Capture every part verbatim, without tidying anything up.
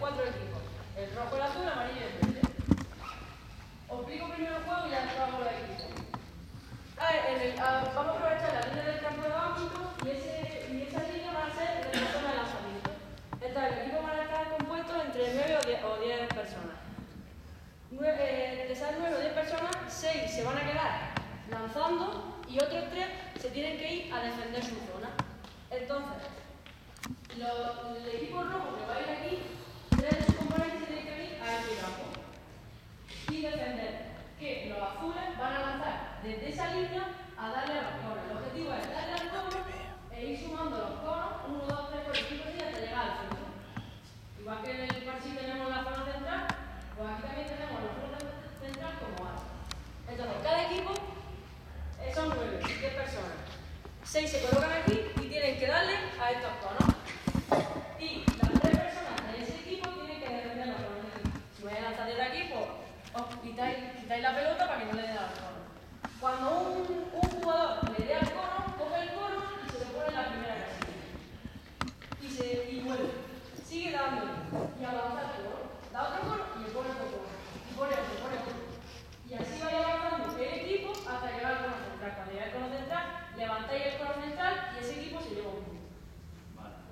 cuatro equipos. El rojo, el azul, el amarillo y el verde. Os explico primero el juego y ya entramos los equipos. A ver, en el, a, vamos a aprovechar la línea del campo de ámbito y, ese, y esa línea va a ser de la zona de lanzamiento. Entonces, el equipo van a estar compuesto entre nueve o diez personas. Nueve, eh, de esas nueve o diez personas, seis se van a quedar lanzando y otros tres se tienen que ir a defender su zona. Entonces, lo, el equipo rojo que va a ir aquí, tres de sus componentes se tienen que ir a este campo y defender que los azules van a lanzar desde esa línea a darle a los conos. El objetivo es darle al cono e ir sumando los conos, uno, dos, tres, por equipo y hasta llegar al centro. Igual que en el Parsi tenemos la zona central, pues aquí también tenemos la zona central como A. Entonces, cada equipo eh, son nueve, diez personas. seis se colocan aquí y tienen que darle a estos conos. Y las tres personas de ese equipo tienen que defender los conos. Si voy a lanzar desde aquí, pues os quitáis, quitáis la pelota para que no le dé al cono. Cuando un, un jugador le dé al cono, coge el cono y se le pone en la primera casilla. Y, se, y vuelve. Sigue dándole. Y avanza el cono. Da otro cono y le pone otro cono. Y pone otro, pone otro. Y así vaya avanzando el equipo hasta llegar al cono central. Cuando llegue al cono central, levantáis el cono central y ese equipo se lleva un punto. Vale.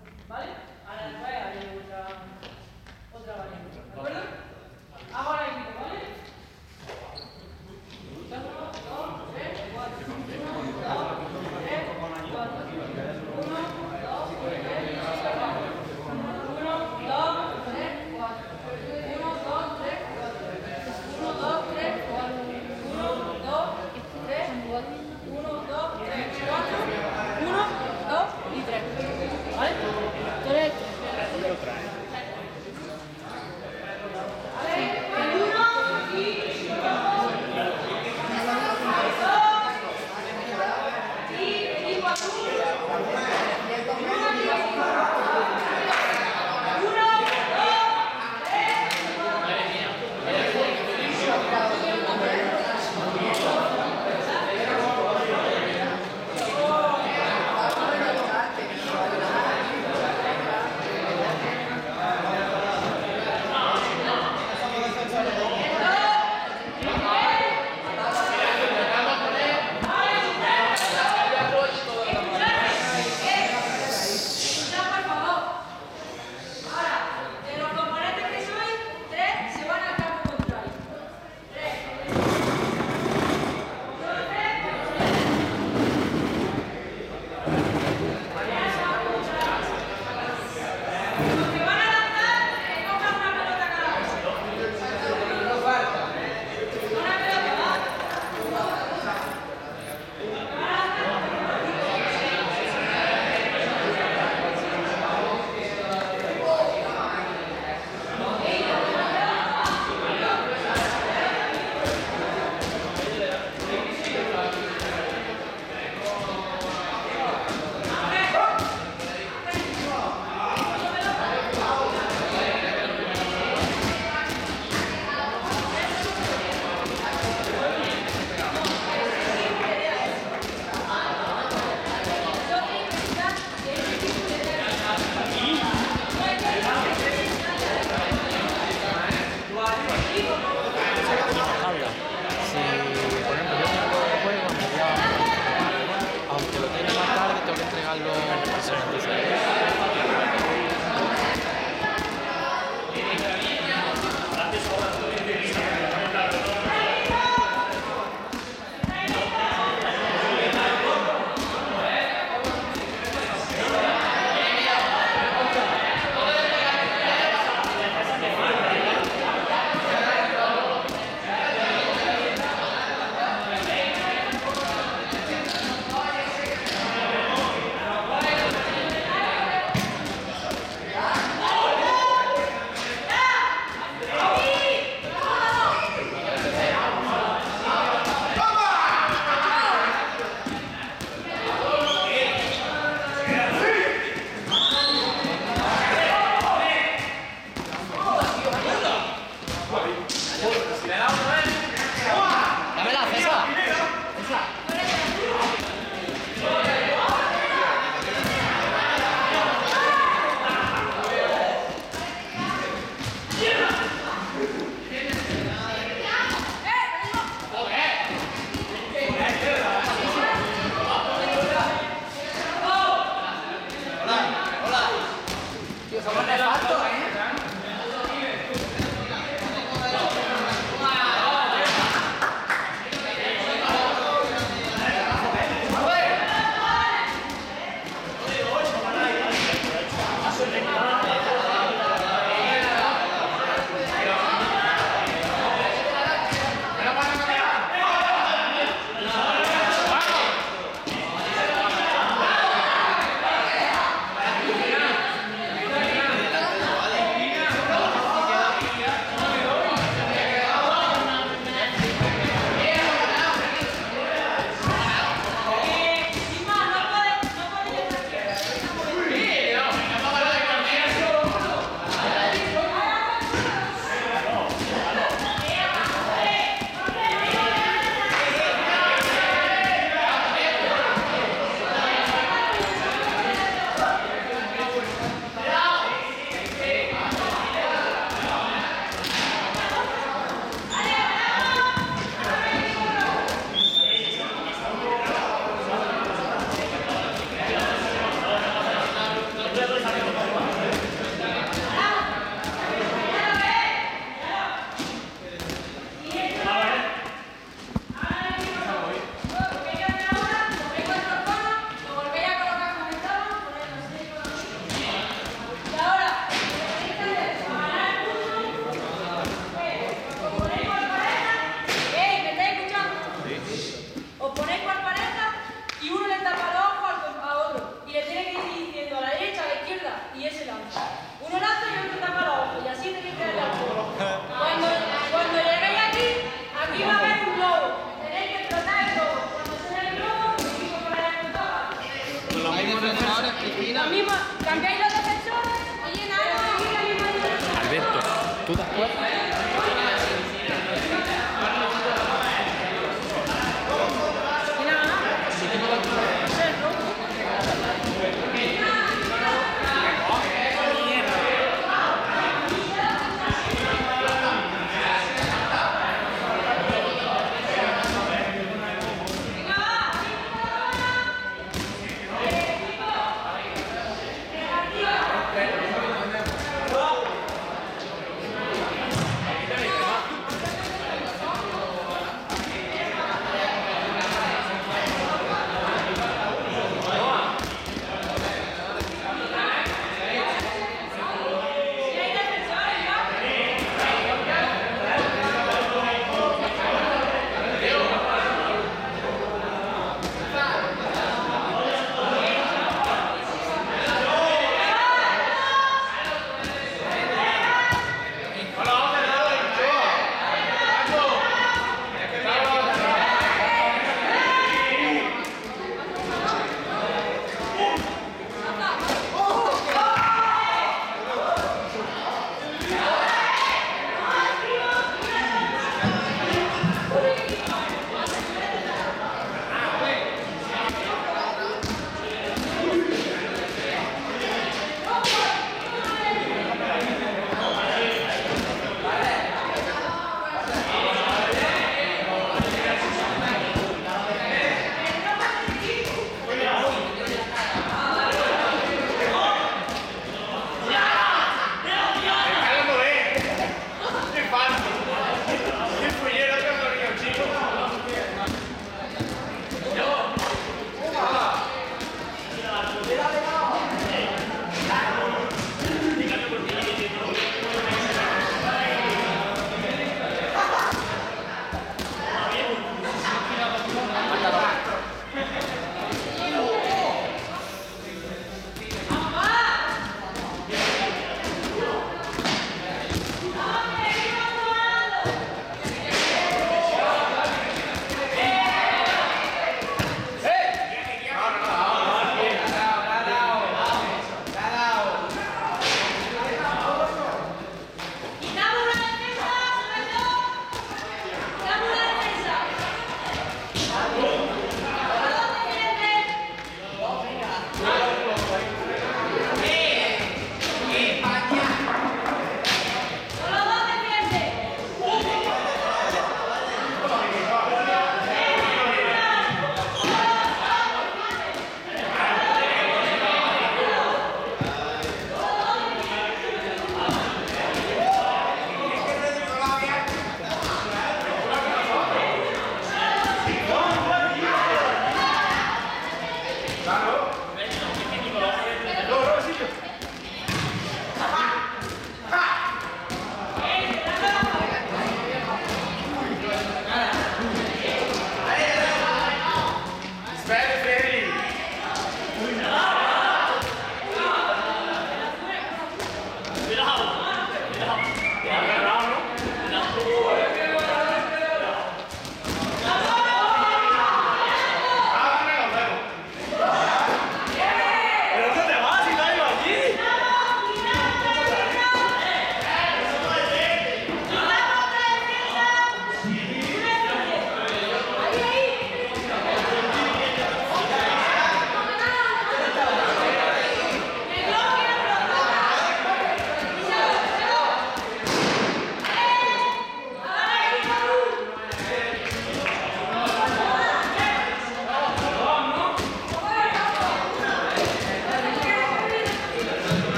¿Tú te acuerdas?